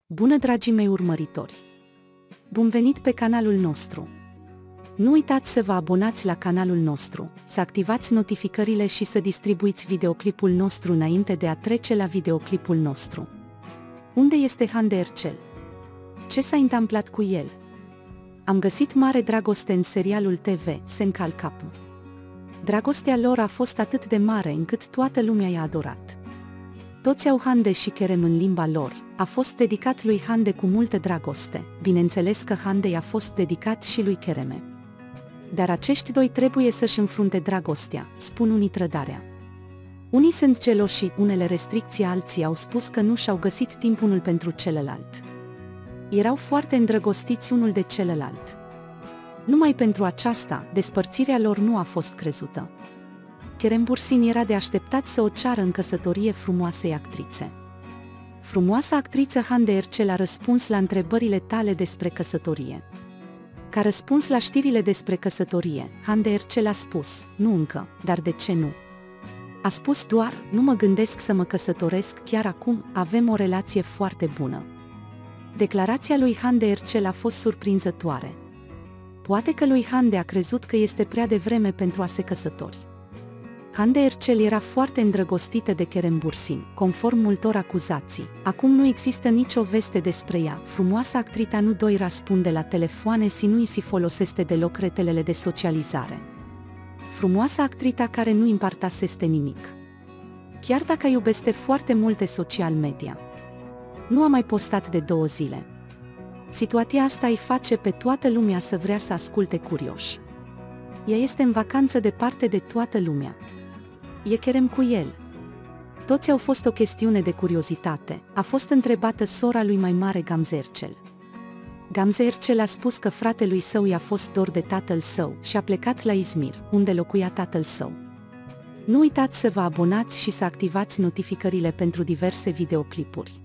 Bună, dragii mei urmăritori! Bun venit pe canalul nostru! Nu uitați să vă abonați la canalul nostru, să activați notificările și să distribuiți videoclipul nostru înainte de a trece la videoclipul nostru. Unde este Hande Ercel? Ce s-a întâmplat cu el? Am găsit mare dragoste în serialul TV Sencal Capu. Dragostea lor a fost atât de mare încât toată lumea i-a adorat. Toți au Hande și Kerem în limba lor. A fost dedicat lui Hande cu multă dragoste, bineînțeles că Hande i-a fost dedicat și lui Kerem. Dar acești doi trebuie să-și înfrunte dragostea, spun unii trădarea. Unii sunt geloși, unele restricții, alții au spus că nu și-au găsit timp unul pentru celălalt. Erau foarte îndrăgostiți unul de celălalt. Numai pentru aceasta, despărțirea lor nu a fost crezută. Kerem Bürsin era de așteptat să o ceară în căsătorie frumoasei actrițe. Frumoasa actriță Hande Ercel a răspuns la întrebările tale despre căsătorie. Ca răspuns la știrile despre căsătorie, Hande Ercel a spus, nu încă, dar de ce nu? A spus doar, nu mă gândesc să mă căsătoresc chiar acum, avem o relație foarte bună. Declarația lui Hande Ercel a fost surprinzătoare. Poate că lui Hande a crezut că este prea devreme pentru a se căsători. Hande Ercel era foarte îndrăgostită de Kerem Bürsin, conform multor acuzații. Acum nu există nicio veste despre ea. Frumoasa actrița nu doi răspunde la telefoane și nu îi se folosește deloc rețelele de socializare. Frumoasa actrița care nu împartaseste nimic. Chiar dacă iubește foarte multe social media. Nu a mai postat de 2 zile. Situația asta îi face pe toată lumea să vrea să asculte curioși. Ea este în vacanță departe de toată lumea. E Kerem cu el. Toți au fost o chestiune de curiozitate. A fost întrebată sora lui mai mare Gamze Ercel. Gamze Ercel a spus că fratelui său i-a fost dor de tatăl său și a plecat la Izmir, unde locuia tatăl său. Nu uitați să vă abonați și să activați notificările pentru diverse videoclipuri.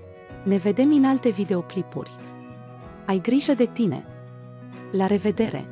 Ne vedem în alte videoclipuri. Ai grijă de tine! La revedere!